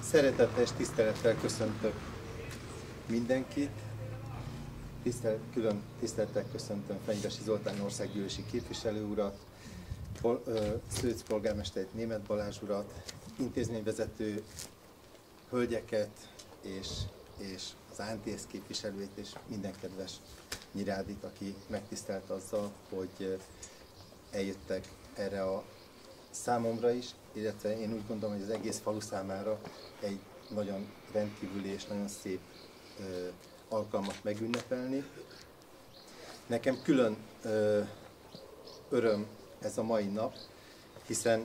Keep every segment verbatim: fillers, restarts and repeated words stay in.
Szeretettel és tisztelettel köszöntök mindenkit. Tisztelet, külön tisztelettel köszöntöm Fenyvesi Zoltán országgyűlési képviselő urat, Pol, Szőc polgármestert, Németh Balázs urat, intézményvezető hölgyeket és, és az á en té es képviselőjét és minden kedves nyirádit, aki megtisztelt azzal, hogy eljöttek erre a számomra is, illetve én úgy gondolom, hogy az egész falu számára egy nagyon rendkívüli és nagyon szép ö, alkalmat megünnepelni. Nekem külön ö, öröm ez a mai nap, hiszen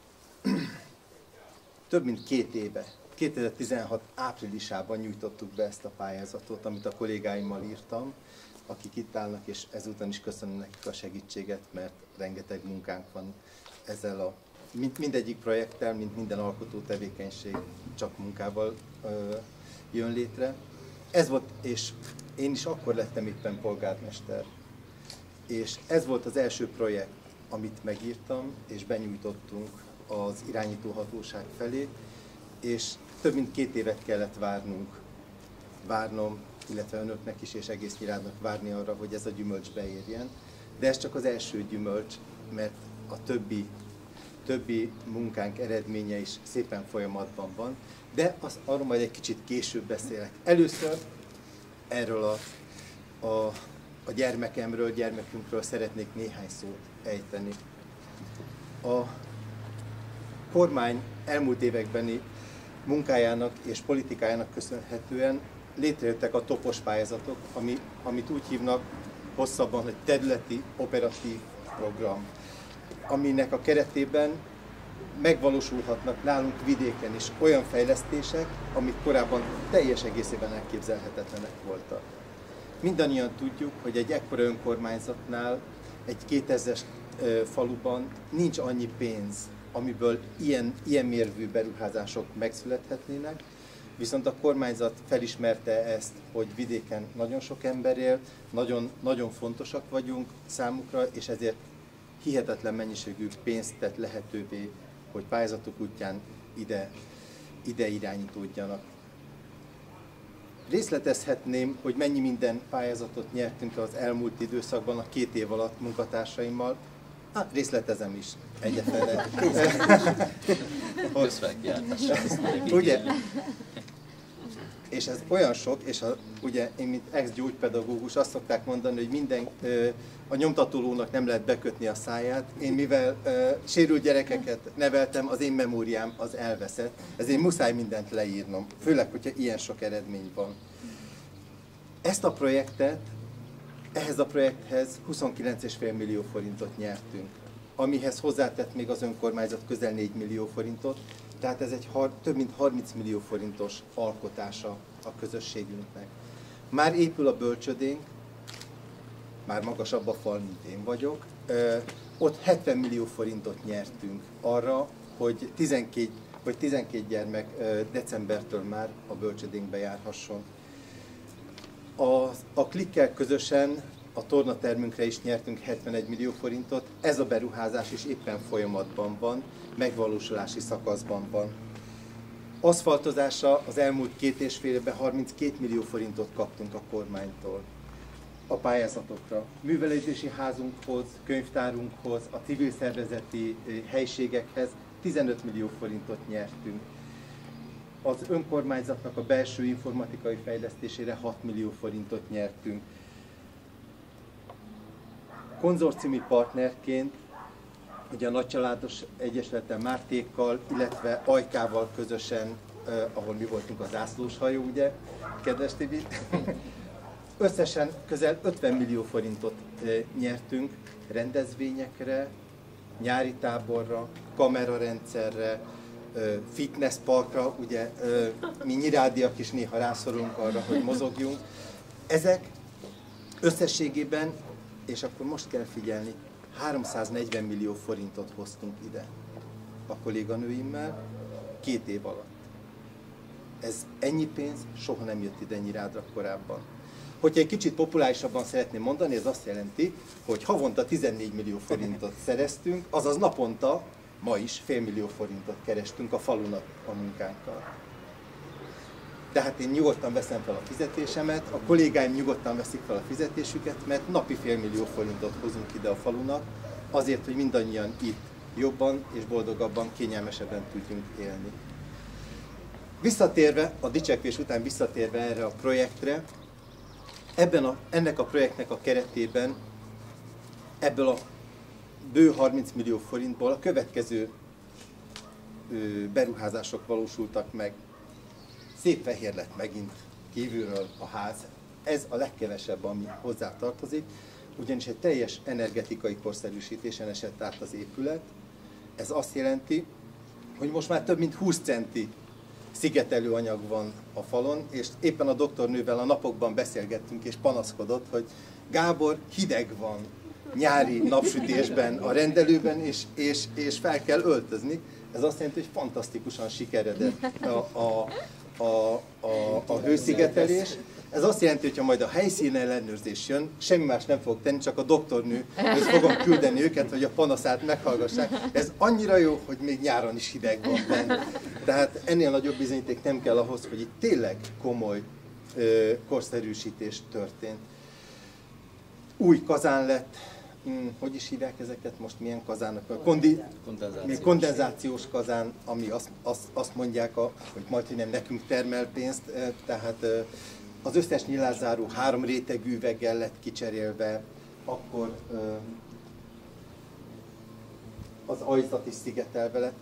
több mint két éve, kétezer-tizenhat áprilisában nyújtottuk be ezt a pályázatot, amit a kollégáimmal írtam, akik itt állnak, és ezúton is köszönöm nekik a segítséget, mert rengeteg munkánk van ezzel a Mind, mindegyik projekttel, mint minden alkotó tevékenység csak munkával ö, jön létre. Ez volt, és én is akkor lettem éppen polgármester. És ez volt az első projekt, amit megírtam, és benyújtottunk az irányítóhatóság felé, és több mint két évet kellett várnunk, várnom, illetve önöknek is, és egész Nyirádnak várni arra, hogy ez a gyümölcs beérjen. De ez csak az első gyümölcs, mert a többi többi munkánk eredménye is szépen folyamatban van, de az, arról majd egy kicsit később beszélek. Először erről a, a, a gyermekemről, gyermekünkről szeretnék néhány szót ejteni. A kormány elmúlt évekbeni munkájának és politikájának köszönhetően létrejöttek a topos pályázatok, ami, amit úgy hívnak hosszabban, hogy területi operatív program, aminek a keretében megvalósulhatnak nálunk vidéken is olyan fejlesztések, amik korábban teljes egészében elképzelhetetlenek voltak. Mindannyian tudjuk, hogy egy ekkora önkormányzatnál, egy kétezres faluban nincs annyi pénz, amiből ilyen, ilyen mérvű beruházások megszülethetnének, viszont a kormányzat felismerte ezt, hogy vidéken nagyon sok ember él, nagyon, nagyon fontosak vagyunk számukra, és ezért hihetetlen mennyiségű pénzt tett lehetővé, hogy pályázatok útján ide, ide irányítódjanak. Részletezhetném, hogy mennyi minden pályázatot nyertünk az elmúlt időszakban, a két év alatt munkatársaimmal. Hát részletezem is egyefele. Ugye? És ez olyan sok, és a, ugye én, mint ex-gyógypedagógus, azt szokták mondani, hogy minden a nyomtatólónak nem lehet bekötni a száját. Én mivel ö, sérült gyerekeket neveltem, az én memóriám az elveszett, ezért muszáj mindent leírnom, főleg, hogyha ilyen sok eredmény van. Ezt a projektet, ehhez a projekthez huszonkilenc egész öt millió forintot nyertünk, amihez hozzátett még az önkormányzat közel négy millió forintot, tehát ez egy több mint harminc millió forintos alkotása a közösségünknek. Már épül a bölcsödénk, már magasabb a fal, mint én vagyok. Ö, ott hetven millió forintot nyertünk arra, hogy tizenkét, hogy tizenkét gyermek ö, decembertől már a bölcsödénkbe járhasson. A, a klikkel közösen a tornatermünkre is nyertünk hetvenegy millió forintot. Ez a beruházás is éppen folyamatban van, megvalósulási szakaszban van. Aszfaltozásra az elmúlt két és fél évben harminckét millió forintot kaptunk a kormánytól a pályázatokra. Művelődési házunkhoz, könyvtárunkhoz, a civil szervezeti helységekhez tizenöt millió forintot nyertünk. Az önkormányzatnak a belső informatikai fejlesztésére hat millió forintot nyertünk. Konzorciumi partnerként ugye a Nagycsaládos Egyesülettel, Mártékkal, illetve Ajkával közösen, eh, ahol mi voltunk a zászlós hajó, ugye, kedves Tibi, összesen közel ötven millió forintot eh, nyertünk rendezvényekre, nyári táborra, kamerarendszerre, eh, fitnessparkra, ugye eh, mi nyirádiak is néha rászorulunk arra, hogy mozogjunk. Ezek összességében, és akkor most kell figyelni, háromszáznegyven millió forintot hoztunk ide a kolléganőimmel két év alatt. Ez ennyi pénz soha nem jött ide Nyirádra korábban. Hogyha egy kicsit populárisabban szeretném mondani, ez azt jelenti, hogy havonta tizennégy millió forintot szereztünk, azaz naponta, ma is félmillió forintot kerestünk a falunak a munkánkkal. Tehát én nyugodtan veszem fel a fizetésemet, a kollégáim nyugodtan veszik fel a fizetésüket, mert napi félmillió forintot hozunk ide a falunak, azért, hogy mindannyian itt jobban és boldogabban, kényelmesebben tudjunk élni. Visszatérve, a dicsekvés után visszatérve erre a projektre, ebben a, ennek a projektnek a keretében ebből a bő harminc millió forintból a következő ö, beruházások valósultak meg. Szépfehér lett megint kívülről a ház. Ez a legkevesebb, ami hozzá tartozik, ugyanis egy teljes energetikai korszerűsítésen esett át az épület. Ez azt jelenti, hogy most már több mint húsz centi szigetelő anyag van a falon, és éppen a doktornővel a napokban beszélgettünk, és panaszkodott, hogy Gábor, hideg van nyári napsütésben a rendelőben, és, és, és fel kell öltözni. Ez azt jelenti, hogy fantasztikusan sikeredett a, a, a, a, a hőszigetelés. Ez azt jelenti, hogy ha majd a helyszín ellenőrzés jön, semmi más nem fog tenni, csak a doktornőhöz fogom küldeni őket, hogy a panaszát meghallgassák. Ez annyira jó, hogy még nyáron is hideg van benne. Tehát ennél nagyobb bizonyíték nem kell ahhoz, hogy itt tényleg komoly ö, korszerűsítés történt. Új kazán lett, hmm, hogy is hívják ezeket most, milyen kazánok? Kondi, kondenzációs. kondenzációs kazán, ami azt, azt, azt mondják, a, hogy majd, hogy nem nekünk termel pénzt, tehát az összes nyilászáró három rétegű üveggel lett kicserélve, akkor az ajzat is szigetelve lett.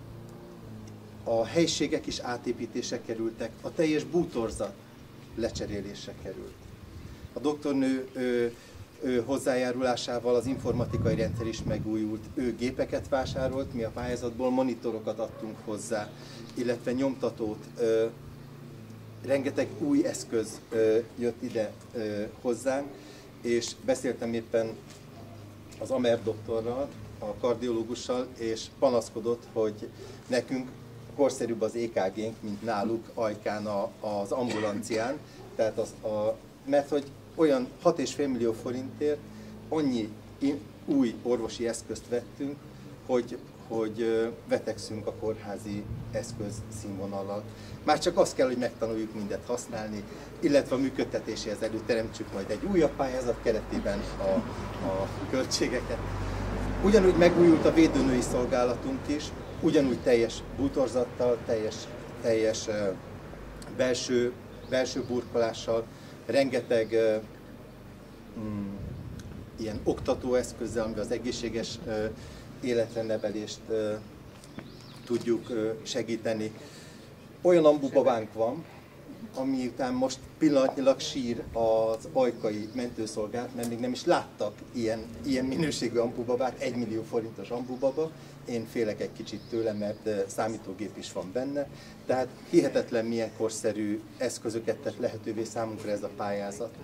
A helyiségek is átépítése kerültek, a teljes bútorzat lecserélése került. A doktornő ő, ő hozzájárulásával az informatikai rendszer is megújult. Ő gépeket vásárolt, mi a pályázatból monitorokat adtunk hozzá, illetve nyomtatót. Ö, rengeteg új eszköz ö, jött ide ö, hozzánk, és beszéltem éppen az Amer doktorral, a kardiológussal, és panaszkodott, hogy nekünk korszerűbb az é ká génk, mint náluk Ajkán a, az ambulancián, tehát az, a, mert hogy olyan hat egész öt millió forintért annyi új orvosi eszközt vettünk, hogy, hogy vetekszünk a kórházi eszköz színvonallal. Már csak azt kell, hogy megtanuljuk mindet használni, illetve a működtetéséhez előteremtsük majd egy újabb pályázat keretében a, a költségeket. Ugyanúgy megújult a védőnői szolgálatunk is, ugyanúgy teljes bútorzattal, teljes, teljes belső, belső burkolással, rengeteg mm, ilyen oktatóeszközzel, amivel az egészséges uh, életrendevelést uh, tudjuk uh, segíteni. Olyan ambubabánk van, ami után most pillanatnyilag sír az ajkai mentőszolgálat, mert még nem is láttak ilyen, ilyen minőségű ambubabát, egy millió forintos ambubaba. Én félek egy kicsit tőle, mert számítógép is van benne. Tehát hihetetlen milyen korszerű eszközöket tett lehetővé számunkra ez a pályázat.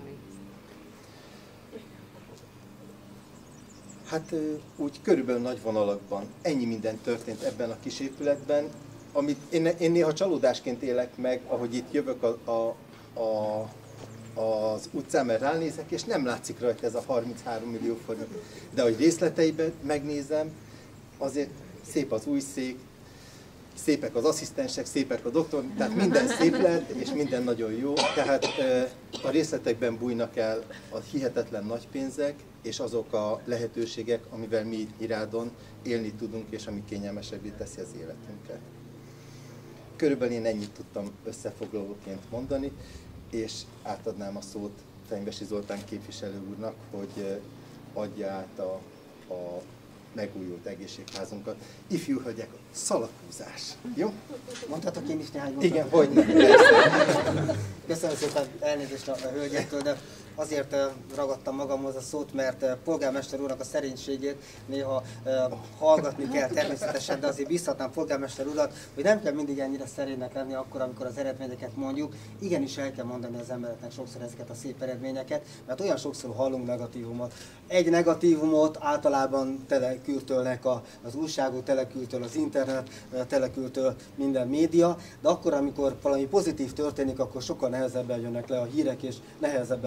Hát úgy körülbelül nagy vonalakban ennyi minden történt ebben a kis épületben, amit én, én néha csalódásként élek meg, ahogy itt jövök a, a, a, az utcán, mert ránézek, és nem látszik rajta ez a harminchárom millió forint. De ahogy részleteiben megnézem, azért szép az új szék, szépek az asszisztensek, szépek a doktor, tehát minden szép lett, és minden nagyon jó. Tehát a részletekben bújnak el a hihetetlen nagy pénzek, és azok a lehetőségek, amivel mi itt Nyirádon élni tudunk, és ami kényelmesebbé teszi az életünket. Körülbelül én ennyit tudtam összefoglalóként mondani, és átadnám a szót Fenyvesi Zoltán képviselő úrnak, hogy adja át a, a megújult egészségházunkat. Ifjú hölgyek, szalaghúzás. Jó? Mondhatok én is néhány mondatot? Igen, hogy Köszönöm szépen, elnézést a hölgyektől, de azért ragadtam magamhoz a szót, mert polgármester úrnak a szerénységét néha hallgatni kell természetesen, de azért bízhatnám polgármester urat, hogy nem kell mindig ennyire szerénynek lenni akkor, amikor az eredményeket mondjuk. Igenis el kell mondani az embereknek sokszor ezeket a szép eredményeket, mert olyan sokszor hallunk negatívumot. Egy negatívumot általában telekültölnek az újságok, telekültöl az internet, telekültöl minden média, de akkor, amikor valami pozitív történik, akkor sokkal nehezebben jönnek le a hírek, és nehezebben veszünk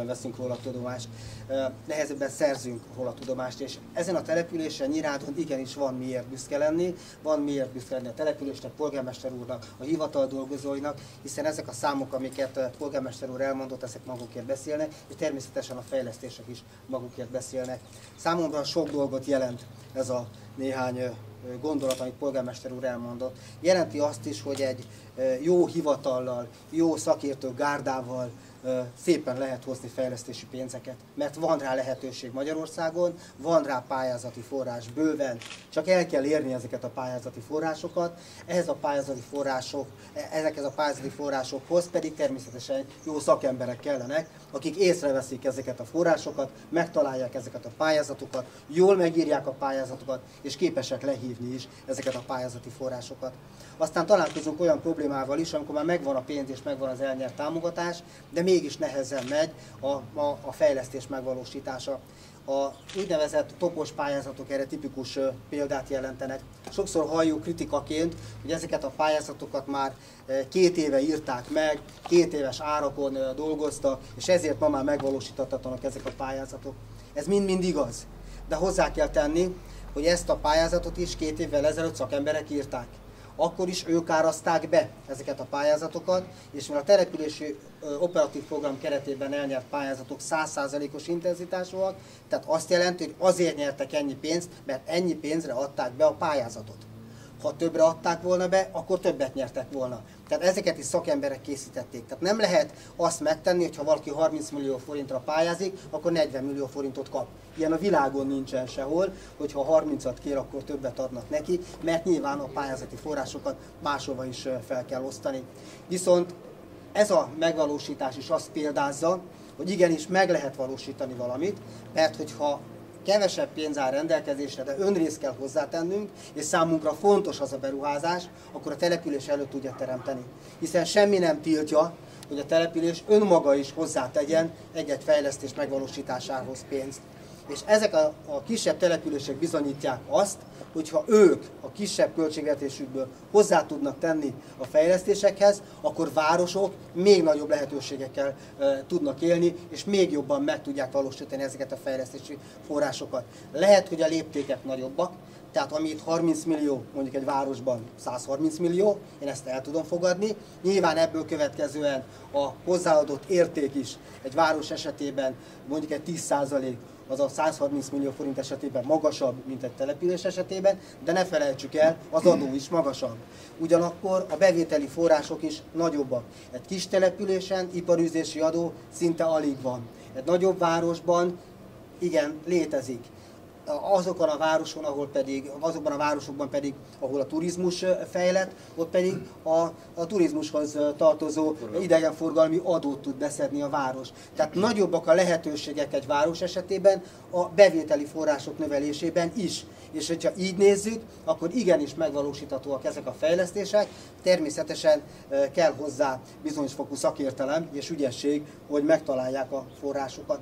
róla tudomást, nehezebben szerzünk róla tudomást, és ezen a településen, Nyírádon igenis van miért büszke lenni, van miért büszke lenni a településnek, polgármester úrnak, a hivatal dolgozóinak, hiszen ezek a számok, amiket a polgármester úr elmondott, ezek magukért beszélnek, és természetesen a fejlesztések is magukért beszélnek. Számomra sok dolgot jelent ez a néhány gondolat, amit polgármester úr elmondott. Jelenti azt is, hogy egy jó hivatallal, jó szakértő gárdával szépen lehet hozni fejlesztési pénzeket, mert van rá lehetőség Magyarországon, van rá pályázati forrás bőven, csak el kell érni ezeket a pályázati forrásokat, ehhez a pályázati források, ezekhez a pályázati forrásokhoz pedig természetesen jó szakemberek kellenek, akik észreveszik ezeket a forrásokat, megtalálják ezeket a pályázatokat, jól megírják a pályázatokat, és képesek lehívni is ezeket a pályázati forrásokat. Aztán találkozunk olyan problémával is, amikor már megvan a pénz és megvan az elnyert támogatás, de mégis nehezen megy a, a, a fejlesztés megvalósítása. A úgynevezett topos pályázatok erre tipikus példát jelentenek. Sokszor halljuk kritikaként, hogy ezeket a pályázatokat már két éve írták meg, két éves árakon dolgoztak, és ezért ma már megvalósíthatatlanak ezek a pályázatok. Ez mind-mind igaz, de hozzá kell tenni, hogy ezt a pályázatot is két évvel ezelőtt szakemberek írták. Akkor is ők árazták be ezeket a pályázatokat, és mivel a települési operatív program keretében elnyert pályázatok száz százalékos intenzitásúak, tehát azt jelenti, hogy azért nyertek ennyi pénzt, mert ennyi pénzre adták be a pályázatot. Ha többre adták volna be, akkor többet nyertek volna. Tehát ezeket is szakemberek készítették. Tehát nem lehet azt megtenni, hogy ha valaki harminc millió forintra pályázik, akkor negyven millió forintot kap. Ilyen a világon nincsen sehol, hogy ha harmincat kér, akkor többet adnak neki, mert nyilván a pályázati forrásokat máshova is fel kell osztani. Viszont ez a megvalósítás is azt példázza, hogy igenis meg lehet valósítani valamit, mert hogyha kevesebb pénz áll rendelkezésre, de önrészt kell hozzátennünk, és számunkra fontos az a beruházás, akkor a település elő tudja teremteni. Hiszen semmi nem tiltja, hogy a település önmaga is hozzátegyen egy-egy fejlesztés megvalósításához pénzt. És ezek a, a kisebb települések bizonyítják azt, hogyha ők a kisebb költségvetésükből hozzá tudnak tenni a fejlesztésekhez, akkor városok még nagyobb lehetőségekkel e, tudnak élni, és még jobban meg tudják valósítani ezeket a fejlesztési forrásokat. Lehet, hogy a léptékek nagyobbak, tehát ami itt harminc millió, mondjuk egy városban száz harminc millió, én ezt el tudom fogadni. Nyilván ebből következően a hozzáadott érték is egy város esetében mondjuk egy tíz százalék, az a száz harminc millió forint esetében magasabb, mint egy település esetében, de ne felejtsük el, az adó is magasabb. Ugyanakkor a bevételi források is nagyobbak. Egy kis településen iparűzési adó szinte alig van. Egy nagyobb városban igen, létezik. Azokon a városon, ahol pedig, azokban a városokban pedig, ahol a turizmus fejlett, ott pedig a, a turizmushoz tartozó idegenforgalmi adót tud beszedni a város. Tehát nagyobbak a lehetőségek egy város esetében a bevételi források növelésében is. És hogyha így nézzük, akkor igenis megvalósíthatóak ezek a fejlesztések. Természetesen kell hozzá bizonyos fokú szakértelem és ügyesség, hogy megtalálják a forrásokat.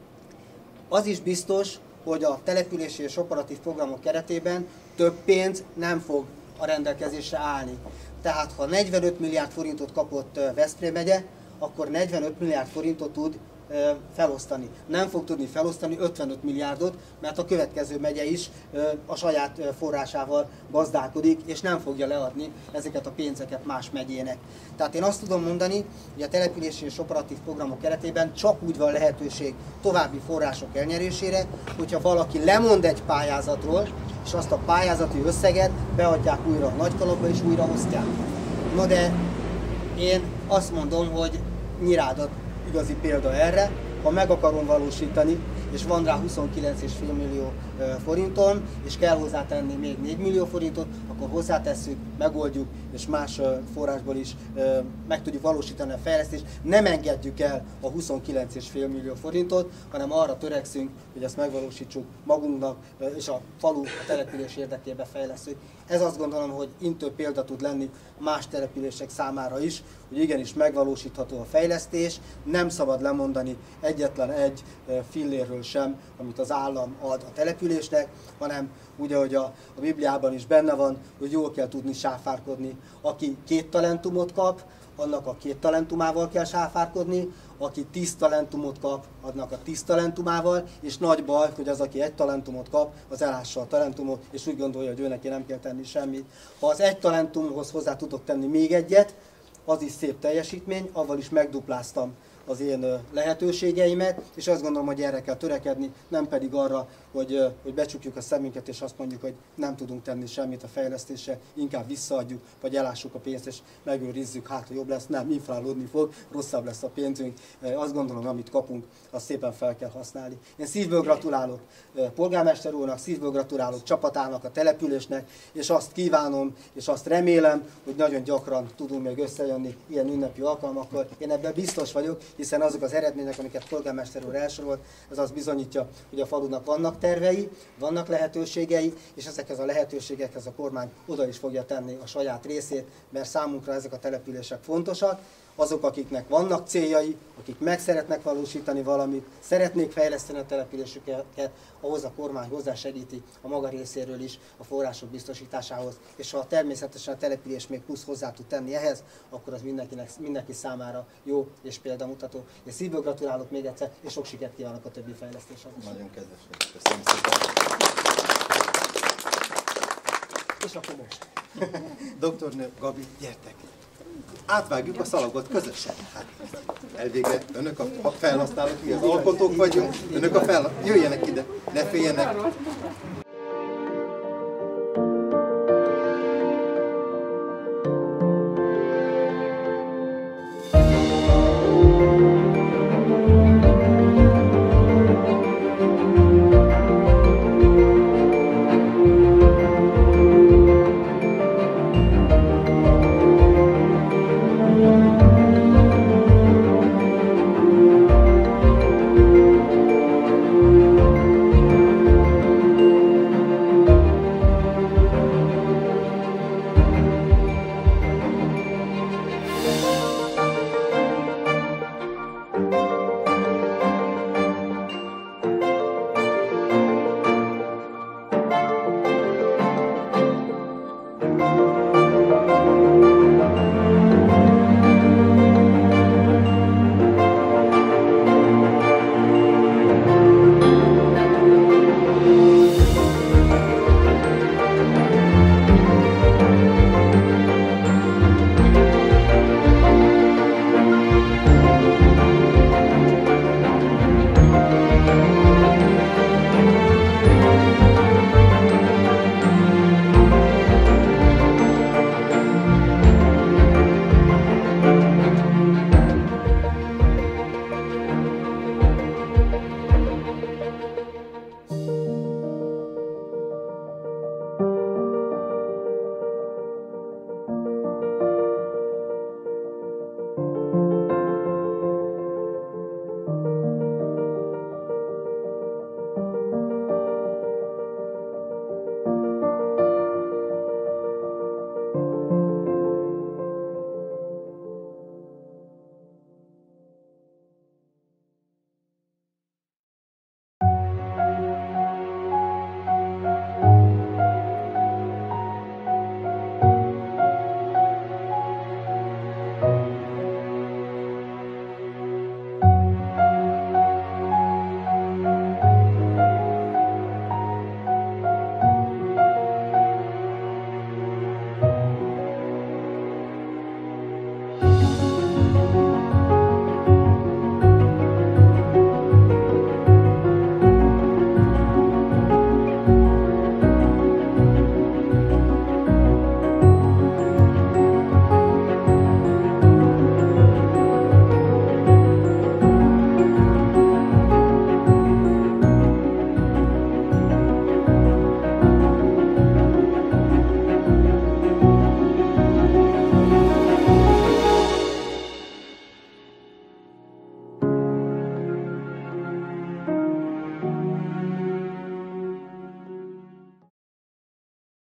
Az is biztos, hogy a települési és operatív programok keretében több pénz nem fog a rendelkezésre állni. Tehát ha negyvenöt milliárd forintot kapott Veszprém megye, akkor negyvenöt milliárd forintot tud felosztani. Nem fog tudni felosztani ötvenöt milliárdot, mert a következő megye is a saját forrásával gazdálkodik, és nem fogja leadni ezeket a pénzeket más megyének. Tehát én azt tudom mondani, hogy a települési és operatív programok keretében csak úgy van lehetőség további források elnyerésére, hogyha valaki lemond egy pályázatról, és azt a pályázati összeget beadják újra a nagykalapba, és újra osztják. Na de én azt mondom, hogy Nyírádon igazi példa erre, ha meg akarom valósítani, és van rá huszonkilenc egész öt millió forinton, és kell hozzátenni még négy millió forintot, akkor hozzátesszük, megoldjuk, és más forrásból is meg tudjuk valósítani a fejlesztést. Nem engedjük el a huszonkilenc egész öt millió forintot, hanem arra törekszünk, hogy ezt megvalósítsuk magunknak, és a falu, a település érdekében fejlesztjük. Ez azt gondolom, hogy intő példa tud lenni más települések számára is, hogy igenis megvalósítható a fejlesztés, nem szabad lemondani egyetlen egy fillérről sem, amit az állam ad a településnek, hanem úgy, ahogy a, a Bibliában is benne van, hogy jól kell tudni sáfárkodni. Aki két talentumot kap, annak a két talentumával kell sáfárkodni, aki tíz talentumot kap, annak a tíz talentumával, és nagy baj, hogy az, aki egy talentumot kap, az elássa a talentumot, és úgy gondolja, hogy ő neki nem kell tenni semmit. Ha az egy talentumhoz hozzá tudok tenni még egyet, az is szép teljesítmény, avval is megdupláztam az én lehetőségeimet, és azt gondolom, hogy erre kell törekedni, nem pedig arra, hogy, hogy becsukjuk a szemünket, és azt mondjuk, hogy nem tudunk tenni semmit a fejlesztésre, inkább visszaadjuk, vagy elássuk a pénzt, és megőrizzük, hát ha jobb lesz, nem, inflálódni fog, rosszabb lesz a pénzünk. Azt gondolom, amit kapunk, azt szépen fel kell használni. Én szívből gratulálok polgármester úrnak, szívből gratulálok csapatának, a településnek, és azt kívánom, és azt remélem, hogy nagyon gyakran tudunk még összejönni ilyen ünnepi alkalmakkor. Én ebben biztos vagyok, hiszen azok az eredmények, amiket polgármester úr elsorolt, ez azt bizonyítja, hogy a falunak vannak tervei, vannak lehetőségei, és ezekhez a lehetőségekhez a kormány oda is fogja tenni a saját részét, mert számunkra ezek a települések fontosak. Azok, akiknek vannak céljai, akik meg szeretnek valósítani valamit, szeretnék fejleszteni a településüket, ahhoz a kormány hozzásegíti a maga részéről is a források biztosításához. És ha természetesen a település még plusz hozzá tud tenni ehhez, akkor az mindenkinek, mindenki számára jó és példamutató. Én szívből gratulálok még egyszer, és sok sikert kívánok a többi fejlesztéshez. Nagyon kedves, köszönöm szépen. És akkor most. Doktornő Gabi, gyertek! Átvágjuk a szalagot közösen. Hát, elvégre önök a felhasználók, mi az alkotók vagyunk, önök a fel... Jöjjenek ide, ne féljenek!